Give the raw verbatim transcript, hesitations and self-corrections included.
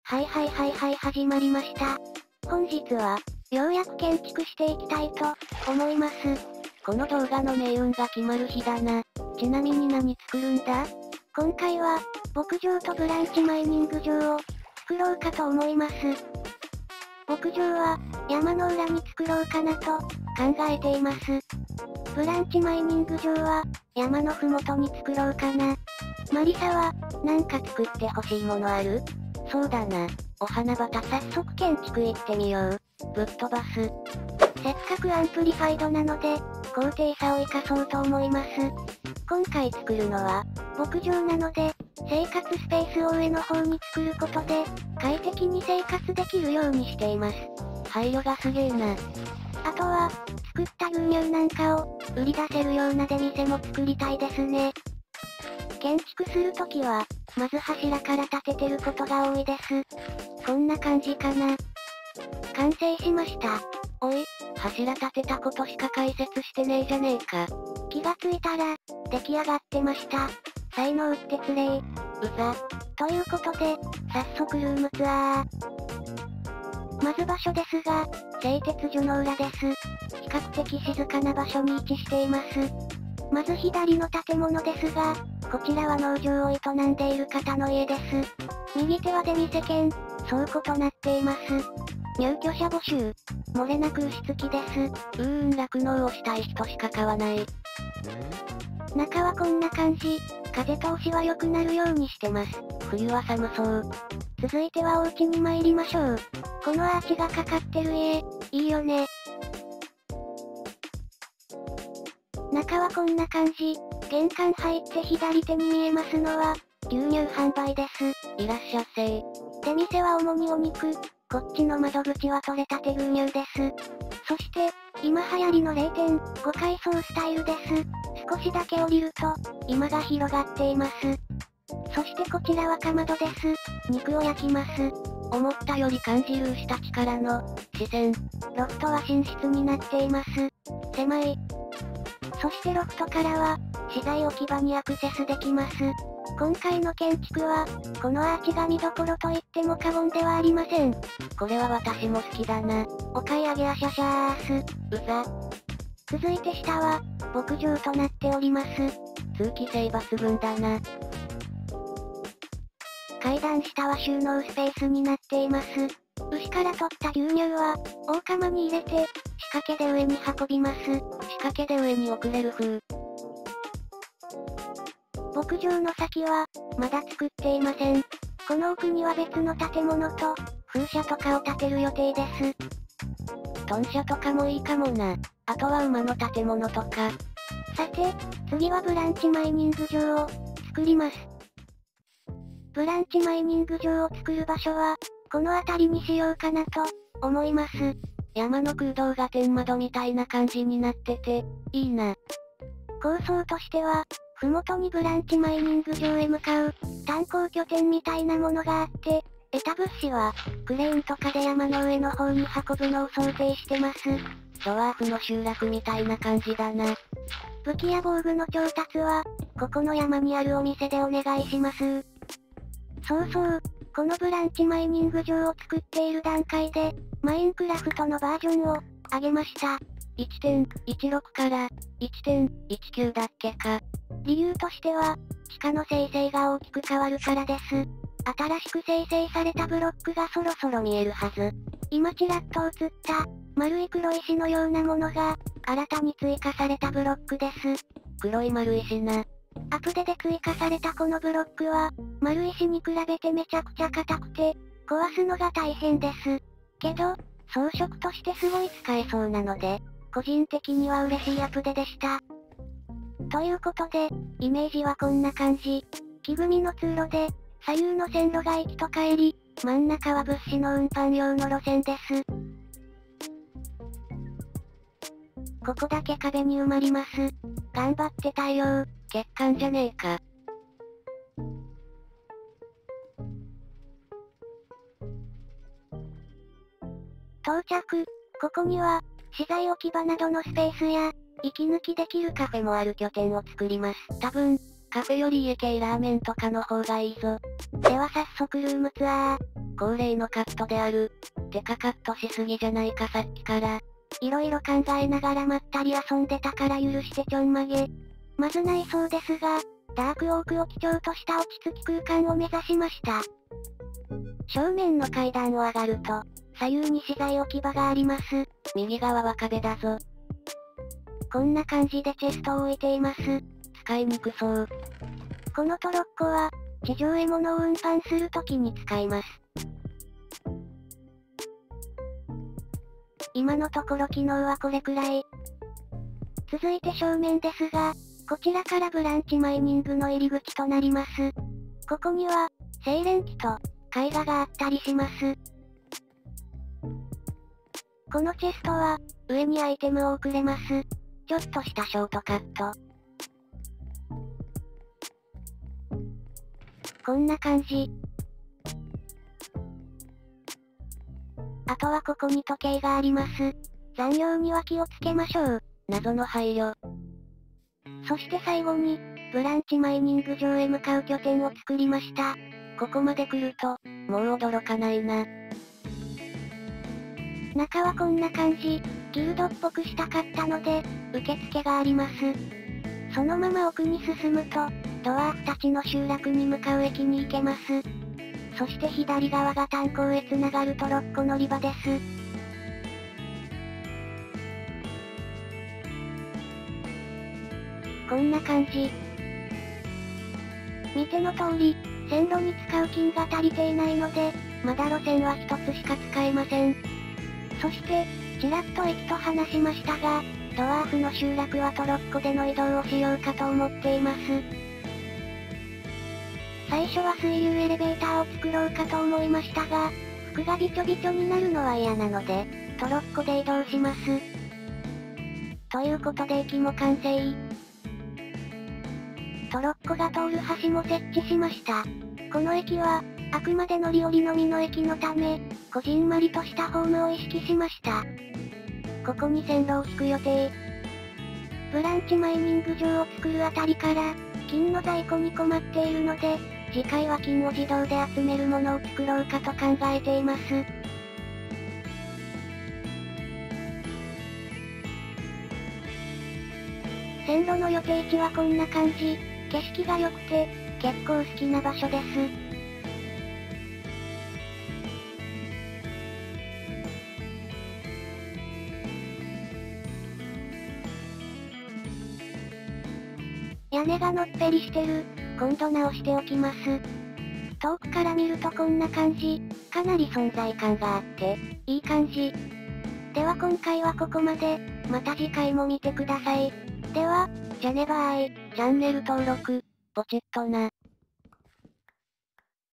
はいはいはいはい始まりました。本日は、ようやく建築していきたいと、思います。 この動画の命運が決まる日だな。ちなみに何作るんだ？ 今回は、牧場とブランチマイニング場を、作ろうかと思います。牧場は、山の裏に作ろうかなと、考えています。ブランチマイニング場は、山のふもとに作ろうかな。マリサは、なんか作ってほしいものある？ そうだな。お花畑早速建築行ってみよう。ぶっ飛ばす。 せっかくアンプリファイドなので、高低差を生かそうと思います。今回作るのは、牧場なので、生活スペースを上の方に作ることで、快適に生活できるようにしています。 配慮がすげえな。 あとは、作った牛乳なんかを、売り出せるような出店も作りたいですね。建築するときは、まず柱から立ててることが多いです。こんな感じかな。完成しました。 おい、柱立てたことしか解説してねえじゃねえか。 気がついたら、出来上がってました。才能ってつれー。 うざ。 ということで、早速ルームツアー。まず場所ですが、製鉄所の裏です。比較的静かな場所に位置しています。まず左の建物ですが、こちらは農場を営んでいる方の家です。右手は出店兼、倉庫となっています。入居者募集。漏れなく牛付きです。 うーん、酪農をしたい人しか買わない。 中はこんな感じ。風通しは良くなるようにしてます。 冬は寒そう。 続いてはお家に参りましょう。このアーチがかかってる家、いいよね。中はこんな感じ。玄関入って左手に見えますのは、牛乳販売です。 いらっしゃっせー。 出店は主にお肉。こっちの窓口は取れたて牛乳です。そして、今流行りの れいてんご 階層スタイルです。少しだけ降りると、今が広がっています。そしてこちらはかまどです。肉を焼きます。 思ったより感じる牛たちからの視線。 ロフトは寝室になっています。狭い。そしてロフトからは、資材置き場にアクセスできます。今回の建築は、このアーチが見どころと言っても過言ではありません。 これは私も好きだな。 お買い上げあしゃしゃーす。 うざ。 続いて下は、牧場となっております。 通気性抜群だな。 階段下は収納スペースになっています。牛から取った牛乳は、大釜に入れて、仕掛けで上に運びます。 仕掛けで上に送れる風。 牧場の先は、まだ作っていません。この奥には別の建物と、風車とかを建てる予定です。 豚舎とかもいいかもな。あとは馬の建物とか。 さて、次はブランチマイニング場を、作ります。ブランチマイニング場を作る場所は、この辺りにしようかなと、思います。 山の空洞が天窓みたいな感じになってて、いいな。 構想としては、ふもとにブランチマイニング場へ向かう、炭鉱拠点みたいなものがあって、得た物資は、クレーンとかで山の上の方に運ぶのを想定してます。 ドワーフの集落みたいな感じだな。 武器や防具の調達は、ここの山にあるお店でお願いします。そうそう、このブランチマイニング場を作っている段階で、マインクラフトのバージョンを、上げました。 いってんいちろく から いってんいちきゅう だっけか。 理由としては、地下の生成が大きく変わるからです。新しく生成されたブロックがそろそろ見えるはず。今ちらっと映った、丸い黒石のようなものが、新たに追加されたブロックです。 黒い丸石な。 アップデで追加されたこのブロックは、丸石に比べてめちゃくちゃ硬くて、壊すのが大変です。けど、装飾としてすごい使えそうなので、個人的には嬉しいアップデでした。ということで、イメージはこんな感じ。木組みの通路で、左右の線路が行きと帰り、真ん中は物資の運搬用の路線です。ここだけ壁に埋まります。頑張って太陽、 欠陥じゃねえか。 到着。ここには、資材置き場などのスペースや、息抜きできるカフェもある拠点を作ります。 多分、カフェより家系ラーメンとかの方がいいぞ。 では早速ルームツアー。 恒例のカットである。てかカットしすぎじゃないかさっきから。 いろいろ考えながらまったり遊んでたから許してちょんまげ。まず内装ですが、ダークオークを基調とした落ち着き空間を目指しました。正面の階段を上がると、左右に資材置き場があります。 右側は壁だぞ。 こんな感じでチェストを置いています。 使いにくそう。 このトロッコは、地上へ物を運搬するときに使います。今のところ機能はこれくらい。続いて正面ですが、こちらからブランチマイニングの入り口となります。ここには、精錬機と、絵画があったりします。このチェストは、上にアイテムを送れます。ちょっとしたショートカット。こんな感じ。あとはここに時計があります。残量には気をつけましょう。 謎の配慮。 そして最後に、ブランチマイニング場へ向かう拠点を作りました。 ここまで来ると、もう驚かないな。 中はこんな感じ。ギルドっぽくしたかったので、受付があります。そのまま奥に進むと、ドワーフたちの集落に向かう駅に行けます。そして左側が炭鉱へ繋がるトロッコ乗り場です。こんな感じ。見ての通り、線路に使う金が足りていないので、まだ路線は一つしか使えません。そして、ちらっと駅と話しましたが、ドワーフの集落はトロッコでの移動をしようかと思っています。最初は水流エレベーターを作ろうかと思いましたが、服がびちょびちょになるのは嫌なので、トロッコで移動します。ということで駅も完成。トロッコが通る橋も設置しました。この駅は、あくまで乗り降りのみの駅のため、こじんまりとしたホームを意識しました。ここに線路を引く予定。ブランチマイニング場を作るあたりから、金の在庫に困っているので、次回は金を自動で集めるものを作ろうかと考えています。線路の予定地はこんな感じ。景色が良くて、結構好きな場所です。屋根がのっぺりしてる。今度直しておきます。遠くから見るとこんな感じ。かなり存在感があって、いい感じ。では今回はここまで。また次回も見てください。では、じゃねばーい。 チャンネル登録、ポチッとな。